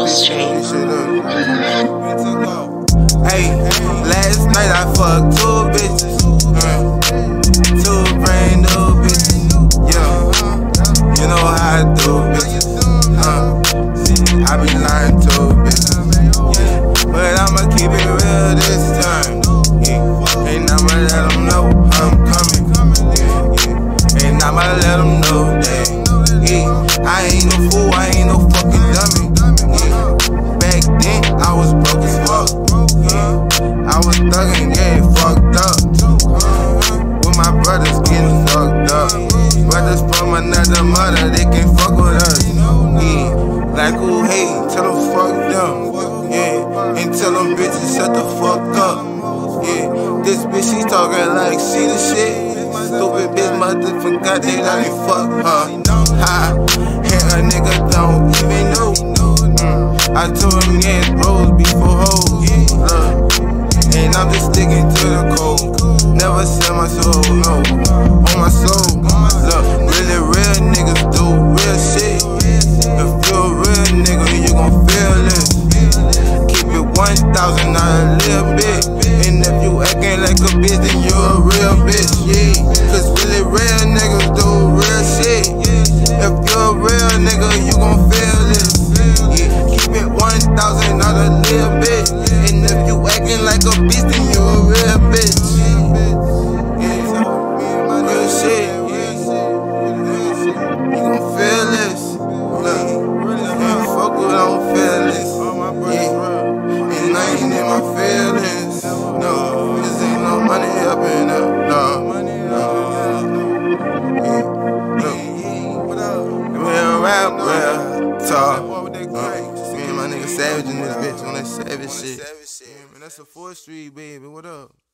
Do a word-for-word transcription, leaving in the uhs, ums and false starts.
Full stream. Hey, last night I fucked two bitches, uh, two brand new bitches. Yeah, you know how I do bitches. Uh, I be lying to bitches, yeah, but I'ma keep it real this time. Yeah, and I'ma let them know I'm coming. Yeah, yeah, and I'ma let them know that. Yeah, I ain't no fool, I ain't no fucking dummy. Yeah, back then I was broke as fuck. Yeah, I was thuggin', getting fucked up. With my brothers getting fucked up. Brothers from another mother, they can fuck with us. Yeah, like who hate, tell them fuck them. Yeah, and tell them bitches shut the fuck up. Yeah, this bitch she talking like she the shit. Stupid bitch mother forgot that I done fuck her. Ha, and a nigga don't even know. Mm. I told him yes, bros before hoes. Look, and I'm just sticking to the code. Never sell my soul, no, on my soul. Look, really real niggas do real shit. If you a real nigga, you gon' feel this. Keep it one thousand, not a little bit. And if you acting like a bitch, then you a real bitch, yeah. Cause really real niggas do real shit. If you a real nigga, you gon' feel this. Yeah, keep it one thousand, not a little bit. And if you acting like a bitch, then you a real bitch. Yeah, real shit. You gon' feel this. Look, yeah, fuck with, I don't feel this. Yeah, and I ain't in my feelings. No, this ain't no money up in there. No, no. Yeah, look, we a rap, real talk. Uh, me and my nigga Savage in this bitch on that savage shit. Yeah, man, that's a fourth Street, baby. What up?